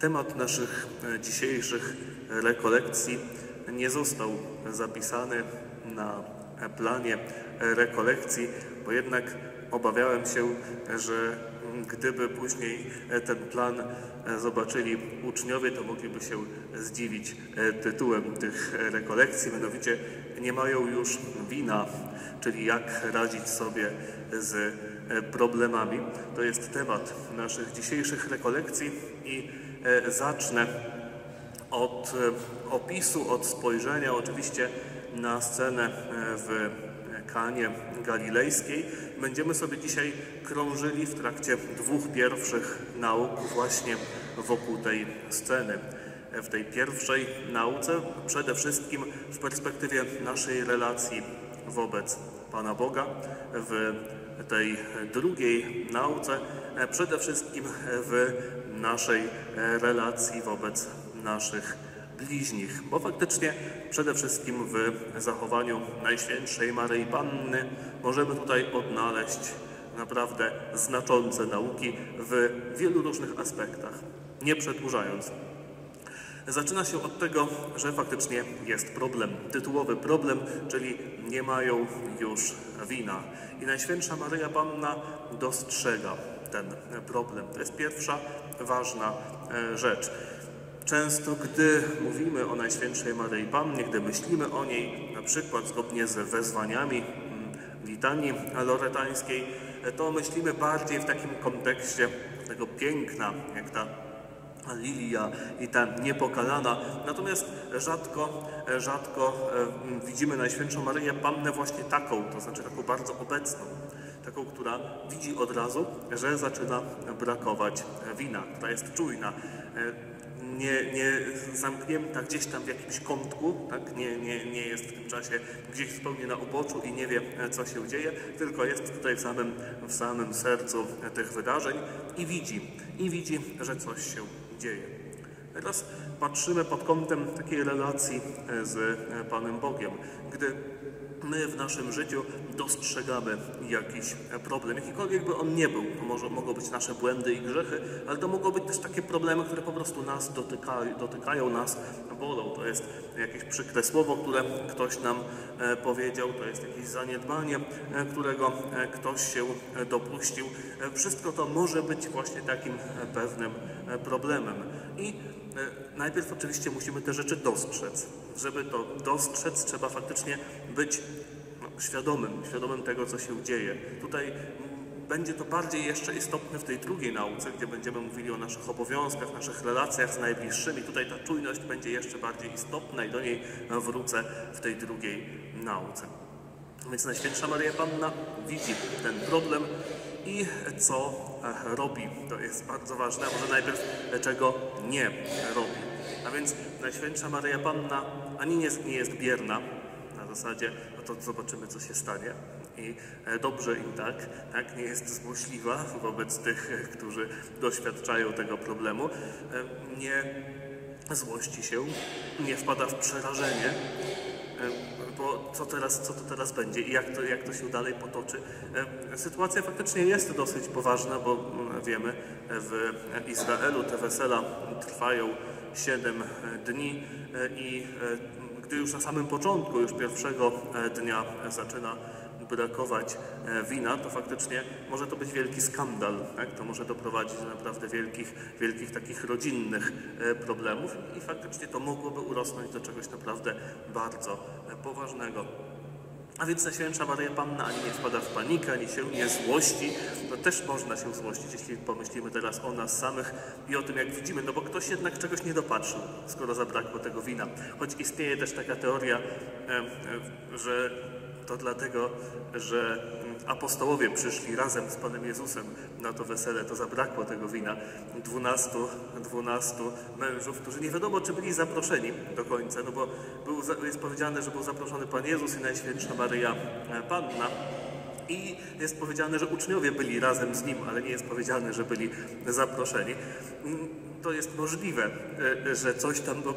Temat naszych dzisiejszych rekolekcji nie został zapisany na planie rekolekcji, bo jednak obawiałem się, że gdyby później ten plan zobaczyli uczniowie, to mogliby się zdziwić tytułem tych rekolekcji, mianowicie nie mają już wina, czyli jak radzić sobie z problemami. To jest temat naszych dzisiejszych rekolekcji i zacznę od opisu, od spojrzenia oczywiście na scenę w Kanie Galilejskiej. Będziemy sobie dzisiaj krążyli w trakcie dwóch pierwszych nauk właśnie wokół tej sceny. W tej pierwszej nauce przede wszystkim w perspektywie naszej relacji wobec Pana Boga, w tej drugiej nauce przede wszystkim w naszej relacji wobec naszych bliźnich, bo faktycznie przede wszystkim w zachowaniu Najświętszej Maryi Panny możemy tutaj odnaleźć naprawdę znaczące nauki w wielu różnych aspektach. Nie przedłużając, zaczyna się od tego, że faktycznie jest problem, tytułowy problem, czyli nie mają już wina. I Najświętsza Maryja Panna dostrzega ten problem. To jest pierwsza ważna rzecz. Często, gdy mówimy o Najświętszej Maryi Pannie, gdy myślimy o niej, na przykład zgodnie z wezwaniami litanii loretańskiej, to myślimy bardziej w takim kontekście tego piękna, jak ta lilia i ta niepokalana. Natomiast rzadko widzimy Najświętszą Maryję Pannę właśnie taką, to znaczy taką bardzo obecną, taką, która widzi od razu, że zaczyna brakować wina, która jest czujna, nie zamknięta gdzieś tam w jakimś kątku, tak? Nie jest w tym czasie gdzieś zupełnie na uboczu i nie wie, co się dzieje, tylko jest tutaj w samym sercu tych wydarzeń i widzi, że coś się dzieje. Teraz patrzymy pod kątem takiej relacji z Panem Bogiem. Gdy my w naszym życiu dostrzegamy jakiś problem, jakikolwiek by on nie był, to mogą być nasze błędy i grzechy, ale to mogą być też takie problemy, które po prostu nas dotykają, nas bolą. To jest jakieś przykre słowo, które ktoś nam powiedział, to jest jakieś zaniedbanie, którego ktoś się dopuścił. Wszystko to może być właśnie takim pewnym problemem. I najpierw oczywiście musimy te rzeczy dostrzec. Żeby to dostrzec, trzeba faktycznie być świadomym tego, co się dzieje. Tutaj będzie to bardziej jeszcze istotne w tej drugiej nauce, gdzie będziemy mówili o naszych obowiązkach, naszych relacjach z najbliższymi. Tutaj ta czujność będzie jeszcze bardziej istotna i do niej wrócę w tej drugiej nauce. Więc Najświętsza Maryja Panna widzi ten problem i co robi. To jest bardzo ważne, a może najpierw czego nie robi. A więc Najświętsza Maryja Panna ani nie jest bierna, na zasadzie, no to zobaczymy, co się stanie. I dobrze im tak, nie jest złośliwa wobec tych, którzy doświadczają tego problemu, nie złości się, nie wpada w przerażenie, bo co to teraz będzie i jak to się dalej potoczy. Sytuacja faktycznie jest dosyć poważna, bo wiemy, w Izraelu te wesela trwają 7 dni i gdy już na samym początku, już pierwszego dnia zaczyna brakować wina, to faktycznie może to być wielki skandal, tak? To może doprowadzić do naprawdę wielkich takich rodzinnych problemów i faktycznie to mogłoby urosnąć do czegoś naprawdę bardzo poważnego. A więc Najświętsza Maryja Panna ani nie wpada w panikę, ani się nie złości. No też można się złościć, jeśli pomyślimy teraz o nas samych i o tym, jak widzimy, no bo ktoś jednak czegoś nie dopatrzył, skoro zabrakło tego wina. Choć istnieje też taka teoria, że to dlatego, że apostołowie przyszli razem z Panem Jezusem na to wesele, to zabrakło tego wina. 12 mężów, którzy nie wiadomo, czy byli zaproszeni do końca, no bo jest powiedziane, że był zaproszony Pan Jezus i Najświętsza Maryja Panna. I jest powiedziane, że uczniowie byli razem z Nim, ale nie jest powiedziane, że byli zaproszeni. To jest możliwe, że coś tam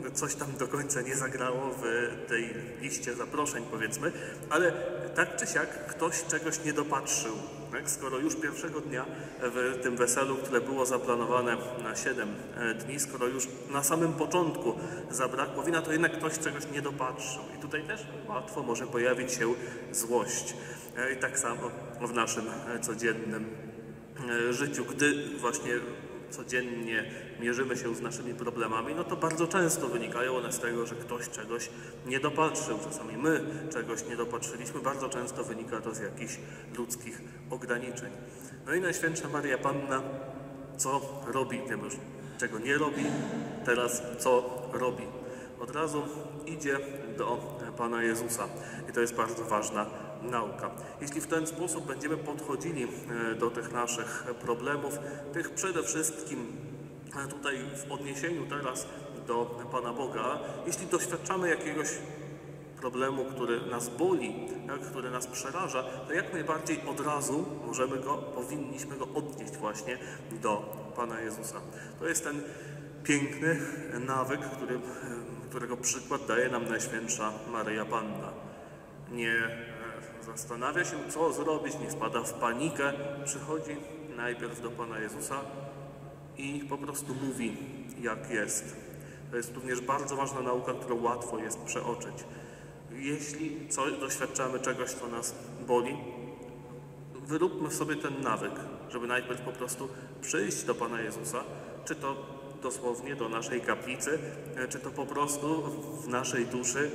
coś tam do końca nie zagrało w tej liście zaproszeń, powiedzmy, ale tak czy siak ktoś czegoś nie dopatrzył. Tak? Skoro już pierwszego dnia w tym weselu, które było zaplanowane na 7 dni, skoro już na samym początku zabrakło wina, to jednak ktoś czegoś nie dopatrzył. I tutaj też łatwo może pojawić się złość. I tak samo w naszym codziennym życiu, gdy właśnie codziennie mierzymy się z naszymi problemami, no to bardzo często wynikają one z tego, że ktoś czegoś nie dopatrzył. Czasami my czegoś nie dopatrzyliśmy, bardzo często wynika to z jakichś ludzkich ograniczeń. No i Najświętsza Maryja Panna co robi? Wiem już, czego nie robi, teraz co robi? Od razu idzie do Pana Jezusa i to jest bardzo ważna nauka. Jeśli w ten sposób będziemy podchodzili do tych naszych problemów, tych przede wszystkim tutaj w odniesieniu teraz do Pana Boga, jeśli doświadczamy jakiegoś problemu, który nas boli, tak, który nas przeraża, to jak najbardziej od razu powinniśmy go odnieść właśnie do Pana Jezusa. To jest ten piękny nawyk, którego przykład daje nam Najświętsza Maryja Panna. Nie zastanawia się, co zrobić, nie wpada w panikę, przychodzi najpierw do Pana Jezusa i po prostu mówi, jak jest. To jest również bardzo ważna nauka, którą łatwo jest przeoczyć. Jeśli doświadczamy czegoś, co nas boli, wyróbmy sobie ten nawyk, żeby najpierw po prostu przyjść do Pana Jezusa, czy to dosłownie do naszej kaplicy, czy to po prostu w naszej duszy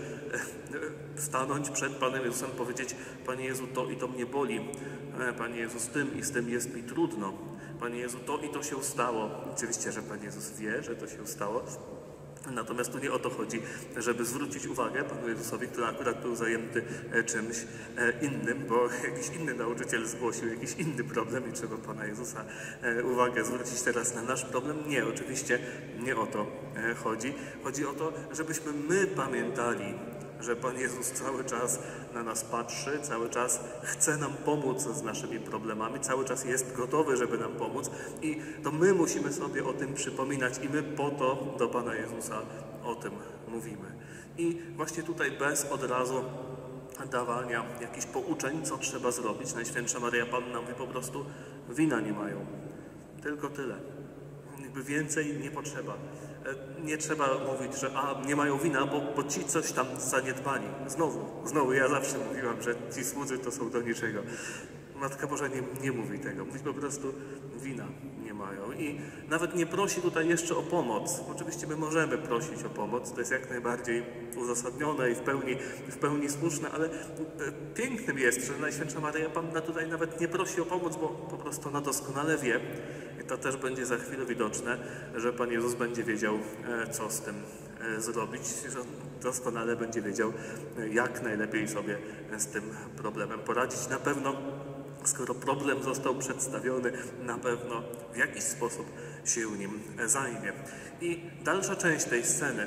stanąć przed Panem Jezusem, powiedzieć: Panie Jezu, to i to mnie boli, Panie Jezu, z tym jest mi trudno, Panie Jezu, to i to się stało. Oczywiście, że Pan Jezus wie, że to się stało, natomiast tu nie o to chodzi, żeby zwrócić uwagę Panu Jezusowi, który akurat był zajęty czymś innym, bo jakiś inny nauczyciel zgłosił jakiś inny problem i trzeba Pana Jezusa uwagę zwrócić teraz na nasz problem. Nie, oczywiście nie o to chodzi. Chodzi o to, żebyśmy my pamiętali, że Pan Jezus cały czas na nas patrzy, cały czas chce nam pomóc z naszymi problemami, cały czas jest gotowy, żeby nam pomóc i to my musimy sobie o tym przypominać i my po to do Pana Jezusa o tym mówimy. I właśnie tutaj bez od razu dawania jakichś pouczeń, co trzeba zrobić, Najświętsza Maryja Panna mówi po prostu: wina nie mają, tylko tyle. Jakby więcej nie potrzeba. Nie trzeba mówić, że nie mają wina, bo ci coś tam zaniedbali. Znowu, ja zawsze mówiłam, że ci słudzy to są do niczego. Matka Boża nie mówi tego. Mówi po prostu: wina nie mają. I nawet nie prosi tutaj jeszcze o pomoc. Oczywiście my możemy prosić o pomoc, to jest jak najbardziej uzasadnione i w pełni słuszne, ale pięknym jest, że Najświętsza Maryja Panna tutaj nawet nie prosi o pomoc, bo po prostu ona doskonale wie, i to też będzie za chwilę widoczne, że Pan Jezus będzie wiedział, co z tym zrobić, że doskonale będzie wiedział, jak najlepiej sobie z tym problemem poradzić. Na pewno, skoro problem został przedstawiony, na pewno w jakiś sposób się nim zajmie. I dalsza część tej sceny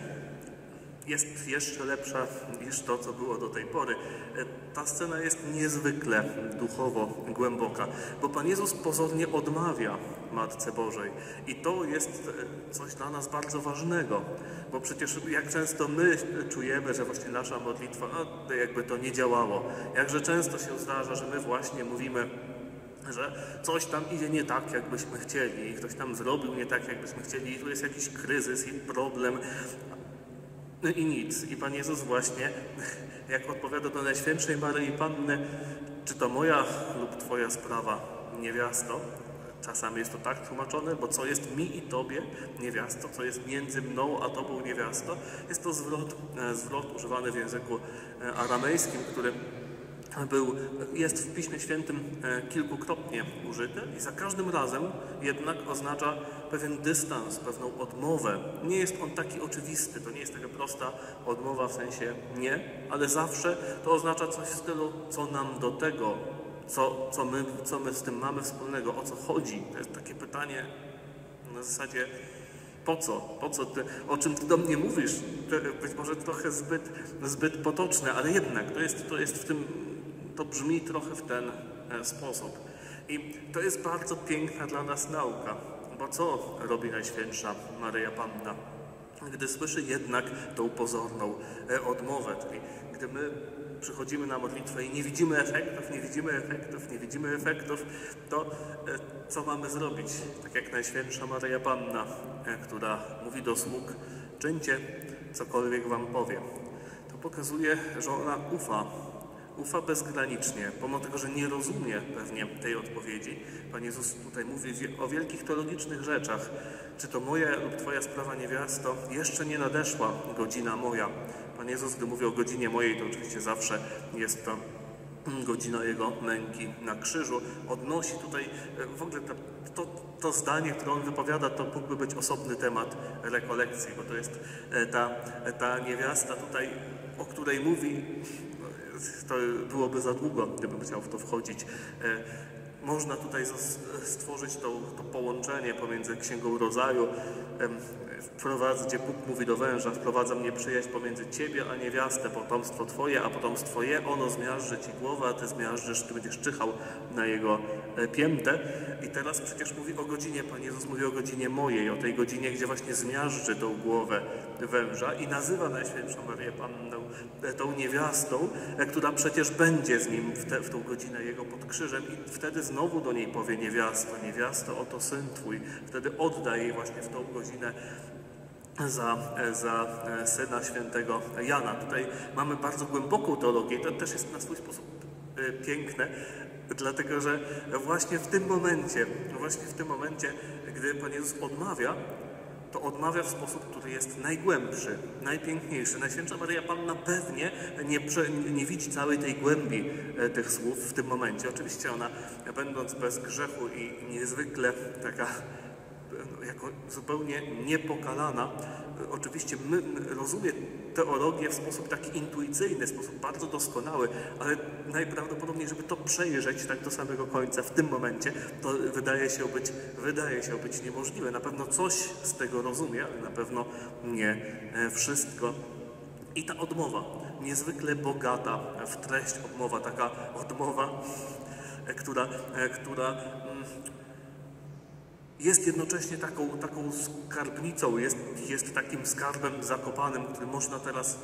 jest jeszcze lepsza niż to, co było do tej pory. Ta scena jest niezwykle duchowo głęboka, bo Pan Jezus pozornie odmawia Matce Bożej. I to jest coś dla nas bardzo ważnego, bo przecież jak często my czujemy, że właśnie nasza modlitwa, jakby to nie działało. Jakże często się zdarza, że my właśnie mówimy, że coś tam idzie nie tak, jakbyśmy chcieli, i ktoś tam zrobił nie tak, jakbyśmy chcieli, i tu jest jakiś kryzys i problem, i nic. I Pan Jezus właśnie, jak odpowiada do Najświętszej Maryi Panny: czy to moja lub Twoja sprawa, niewiasto? Czasami jest to tak tłumaczone, bo co jest mi i Tobie, niewiasto, co jest między mną a Tobą, niewiasto? Jest to zwrot używany w języku aramejskim, który jest w Piśmie Świętym kilkukrotnie użyty i za każdym razem jednak oznacza pewien dystans, pewną odmowę. Nie jest on taki oczywisty, to nie jest taka prosta odmowa w sensie nie, ale zawsze to oznacza coś w stylu: co nam do tego, co my z tym mamy wspólnego, o co chodzi. To jest takie pytanie na zasadzie: po co? O czym Ty do mnie mówisz? Być może trochę zbyt potoczne, ale jednak to jest w tym, to brzmi trochę w ten sposób. I to jest bardzo piękna dla nas nauka, bo co robi Najświętsza Maryja Panna? gdy słyszy jednak tą pozorną odmowę, czyli gdy my przychodzimy na modlitwę i nie widzimy efektów, to co mamy zrobić? Tak jak Najświętsza Maryja Panna, która mówi do sług: czyńcie, cokolwiek wam powie. To pokazuje, że ona ufa bezgranicznie, pomimo tego, że nie rozumie pewnie tej odpowiedzi. Pan Jezus tutaj mówi o wielkich teologicznych rzeczach. Czy to moja lub twoja sprawa, niewiasto? Jeszcze nie nadeszła godzina moja. Pan Jezus, gdy mówi o godzinie mojej, to oczywiście zawsze jest to godzina Jego męki na krzyżu. Odnosi tutaj w ogóle to zdanie, które on wypowiada, to mógłby być osobny temat rekolekcji, bo to jest ta niewiasta tutaj, o której mówi. To byłoby za długo, gdybym chciał w to wchodzić. Można tutaj stworzyć to połączenie pomiędzy Księgą Rodzaju, gdzie Bóg mówi do węża: wprowadzam nieprzyjaźń pomiędzy ciebie a niewiastę, potomstwo twoje, a potomstwo je, ono zmiażdży ci głowę, a ty zmiażdżysz, ty będziesz czyhał na jego piętę. I teraz przecież mówi o godzinie, Pan Jezus mówi o godzinie mojej, o tej godzinie, gdzie właśnie zmiażdży tą głowę węża i nazywa Najświętszą Maryję Pannę tą niewiastą, która przecież będzie z nim w tą godzinę jego pod krzyżem, i wtedy znowu do niej powie: niewiasto, oto syn twój. Wtedy odda jej właśnie w tą godzinę za syna świętego Jana. Tutaj mamy bardzo głęboką teologię. To też jest na swój sposób piękne, dlatego że właśnie w tym momencie, gdy Pan Jezus odmawia, to odmawia w sposób, który jest najgłębszy, najpiękniejszy. Najświętsza Maryja Panna pewnie nie widzi całej tej głębi tych słów w tym momencie. Oczywiście ona, będąc bez grzechu i niezwykle taka jako zupełnie niepokalana, oczywiście rozumie teologię w sposób taki intuicyjny, w sposób bardzo doskonały, ale najprawdopodobniej, żeby to przejrzeć tak do samego końca w tym momencie, to wydaje się być niemożliwe. Na pewno coś z tego rozumie, ale na pewno nie wszystko. I ta odmowa, niezwykle bogata w treść odmowa, taka odmowa, która jest jednocześnie taką skarbnicą, jest takim skarbem zakopanym, który można teraz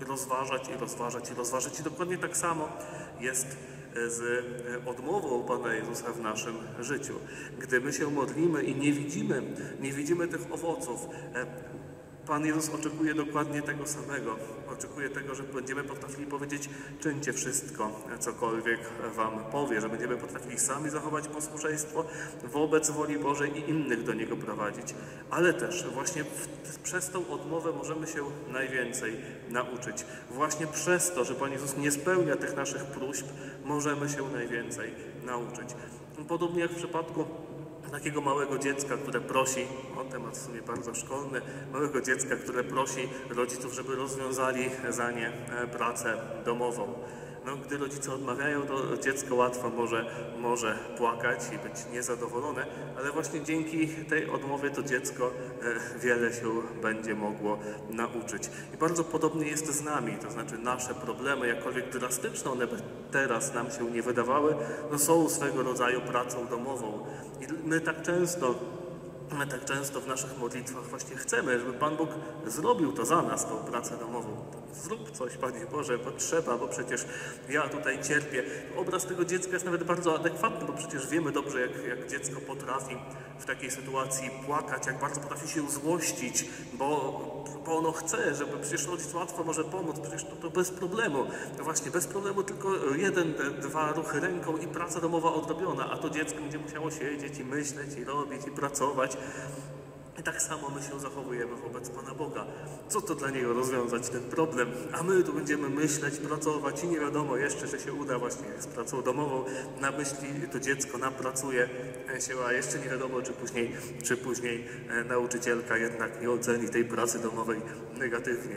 rozważać. I dokładnie tak samo jest z odmową Pana Jezusa w naszym życiu. Gdy my się modlimy i nie widzimy tych owoców, Pan Jezus oczekuje dokładnie tego samego. Oczekuje tego, że będziemy potrafili powiedzieć: czyńcie wszystko, cokolwiek wam powie, że będziemy potrafili sami zachować posłuszeństwo wobec woli Bożej i innych do Niego prowadzić. Ale też właśnie przez tą odmowę możemy się najwięcej nauczyć. Właśnie przez to, że Pan Jezus nie spełnia tych naszych próśb, możemy się najwięcej nauczyć. Podobnie jak w przypadku takiego małego dziecka, które prosi, temat w sumie bardzo szkolny, małego dziecka, które prosi rodziców, żeby rozwiązali za nie pracę domową. Gdy rodzice odmawiają, to dziecko łatwo może płakać i być niezadowolone, ale właśnie dzięki tej odmowie to dziecko wiele się będzie mogło nauczyć. I bardzo podobnie jest z nami, to znaczy nasze problemy, jakkolwiek drastyczne one teraz nam się nie wydawały, są swego rodzaju pracą domową. I my tak często w naszych modlitwach właśnie chcemy, żeby Pan Bóg zrobił to za nas, tą pracę domową. Zrób coś, Panie Boże, bo trzeba, bo przecież ja tutaj cierpię. Obraz tego dziecka jest nawet bardzo adekwatny, bo przecież wiemy dobrze, jak dziecko potrafi w takiej sytuacji płakać, jak bardzo potrafi się złościć, bo ono chce, żeby przecież rodzic łatwo może pomóc, przecież to bez problemu. No właśnie, bez problemu, tylko 1, 2 ruchy ręką i praca domowa odrobiona, a to dziecko będzie musiało siedzieć i myśleć, i robić, i pracować. I tak samo my się zachowujemy wobec Pana Boga. Co to dla Niego rozwiązać ten problem? A my tu będziemy myśleć, pracować i nie wiadomo jeszcze, że się uda właśnie z pracą domową. Na myśli to dziecko napracuje się, a jeszcze nie wiadomo, czy później nauczycielka jednak nie oceni tej pracy domowej negatywnie.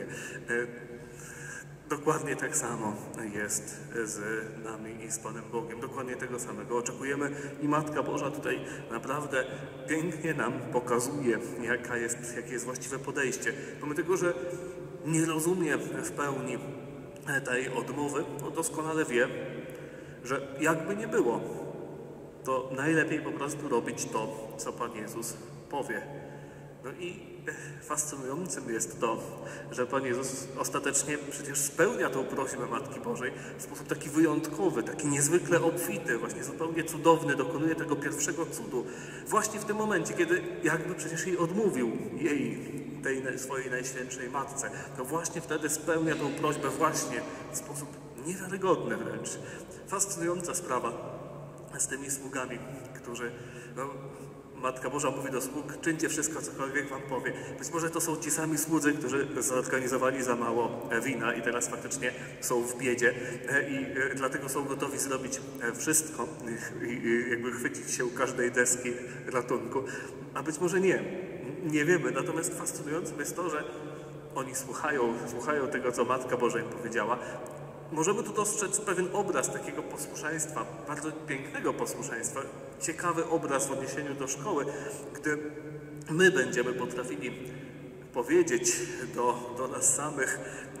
Dokładnie tak samo jest z nami i z Panem Bogiem. Dokładnie tego samego oczekujemy i Matka Boża tutaj naprawdę pięknie nam pokazuje, jakie jest właściwe podejście. Pomimo tego, że nie rozumie w pełni tej odmowy, to doskonale wie, że jakby nie było, to najlepiej po prostu robić to, co Pan Jezus powie. No i fascynującym jest to, że Pan Jezus ostatecznie przecież spełnia tą prośbę Matki Bożej w sposób taki wyjątkowy, taki niezwykle obfity, właśnie zupełnie cudowny, dokonuje tego pierwszego cudu. Właśnie w tym momencie, kiedy jakby przecież jej odmówił, tej swojej najświętszej Matce, to właśnie wtedy spełnia tą prośbę właśnie w sposób niewiarygodny wręcz. Fascynująca sprawa z tymi sługami, którzy... Matka Boża mówi do sług, czyńcie wszystko, cokolwiek wam powie. Być może to są ci sami słudzy, którzy zorganizowali za mało wina i teraz faktycznie są w biedzie i dlatego są gotowi zrobić wszystko i jakby chwycić się każdej deski ratunku. A być może nie. Nie wiemy. Natomiast fascynującym jest to, że oni słuchają tego, co Matka Boża im powiedziała. Możemy tu dostrzec pewien obraz takiego posłuszeństwa, bardzo pięknego posłuszeństwa, ciekawy obraz w odniesieniu do szkoły, gdy my będziemy potrafili powiedzieć do nas samych,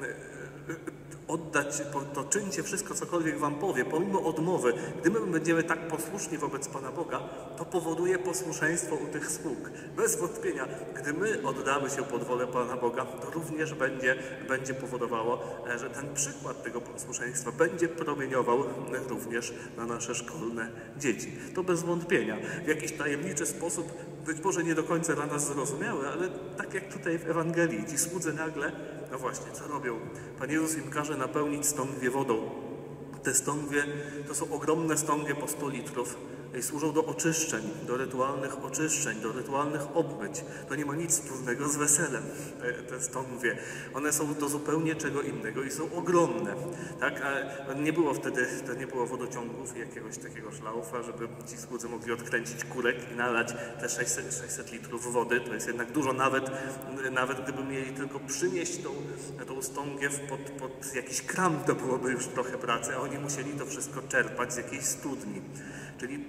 oddać, to czyńcie wszystko, cokolwiek wam powie, pomimo odmowy. Gdy my będziemy tak posłuszni wobec Pana Boga, to powoduje posłuszeństwo u tych sług. Bez wątpienia, gdy my oddamy się pod wolę Pana Boga, to również będzie powodowało, że ten przykład tego posłuszeństwa będzie promieniował również na nasze szkolne dzieci. To bez wątpienia. W jakiś tajemniczy sposób, być może nie do końca dla nas zrozumiały, ale tak jak tutaj w Ewangelii, ci słudzy nagle, no właśnie, co robią? Pan Jezus im każe napełnić stągwie wodą. Te stągwie to są ogromne stągwie po 100 litrów i służą do oczyszczeń, do rytualnych oczyszczeń, do rytualnych obmyć. To nie ma nic wspólnego z weselem, te stągwie. One są do zupełnie czego innego i są ogromne. Tak? A nie było wtedy, to nie było wodociągów i jakiegoś takiego szlaufa, żeby ci słudzy mogli odkręcić kurek i nalać te 600 litrów wody. To jest jednak dużo, nawet gdyby mieli tylko przynieść tą stągiew pod jakiś kran, to byłoby już trochę pracy, a oni musieli to wszystko czerpać z jakiejś studni. Czyli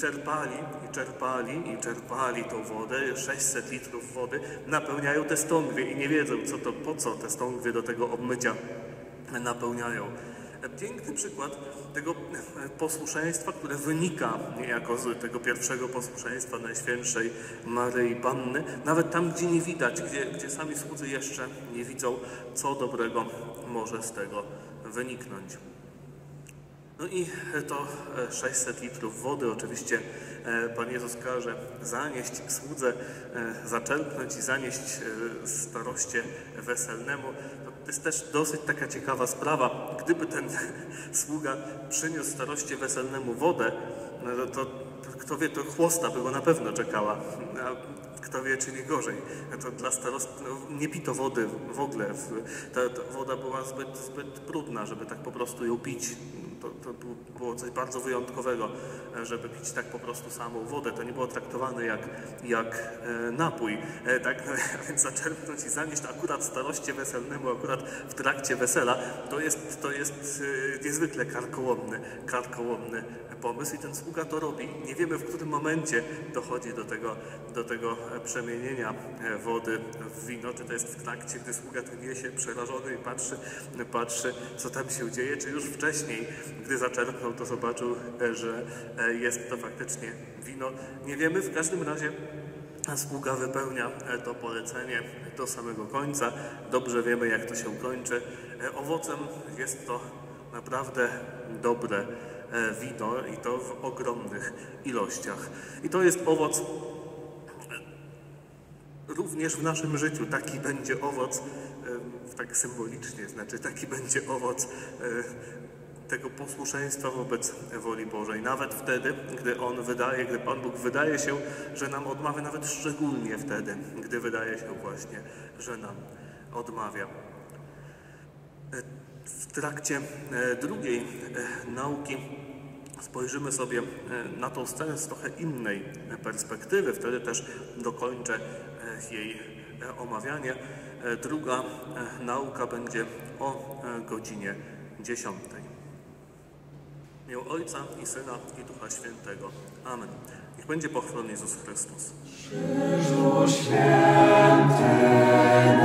czerpali tą wodę, 600 litrów wody, napełniają te stągwie i nie wiedzą, po co te stągwie do tego obmycia napełniają. Piękny przykład tego posłuszeństwa, które wynika niejako z tego pierwszego posłuszeństwa Najświętszej Maryi Panny, nawet tam, gdzie nie widać, gdzie sami słudzy jeszcze nie widzą, co dobrego może z tego wyniknąć. No i to 600 litrów wody oczywiście Pan Jezus każe zanieść słudze, zaczerpnąć i zanieść staroście weselnemu. To jest też dosyć taka ciekawa sprawa. Gdyby ten sługa przyniósł staroście weselnemu wodę, to kto wie, to chłosta by go na pewno czekała. Kto wie, czy nie gorzej. To dla nie pito wody w ogóle. Ta woda była zbyt brudna, żeby tak po prostu ją pić. To było coś bardzo wyjątkowego, żeby pić tak po prostu samą wodę. To nie było traktowane jak napój. Tak? Więc zaczerpnąć i zanieść akurat staroście weselnemu, akurat w trakcie wesela, to jest niezwykle karkołomny pomysł i ten sługa to robi. Nie wiemy, w którym momencie dochodzi do tego przemienienia wody w wino, czy to jest w trakcie, gdy sługa tu niesie przerażony i patrzy, co tam się dzieje, czy już wcześniej, gdy zaczerpnął, to zobaczył, że jest to faktycznie wino. Nie wiemy, w każdym razie sługa wypełnia to polecenie do samego końca. Dobrze wiemy, jak to się kończy. Owocem jest to naprawdę dobre wino i to w ogromnych ilościach. I to jest owoc również w naszym życiu. Taki będzie owoc, tak symbolicznie, znaczy taki będzie owoc tego posłuszeństwa wobec woli Bożej. Nawet wtedy, gdy Pan Bóg wydaje się, że nam odmawia, nawet szczególnie wtedy, gdy wydaje się właśnie, że nam odmawia. W trakcie drugiej nauki spojrzymy sobie na tą scenę z trochę innej perspektywy. Wtedy też dokończę jej omawianie. Druga nauka będzie o godzinie 10. W imię Ojca i Syna i Ducha Świętego. Amen. Niech będzie pochwalony Jezus Chrystus. Krzyżu święty.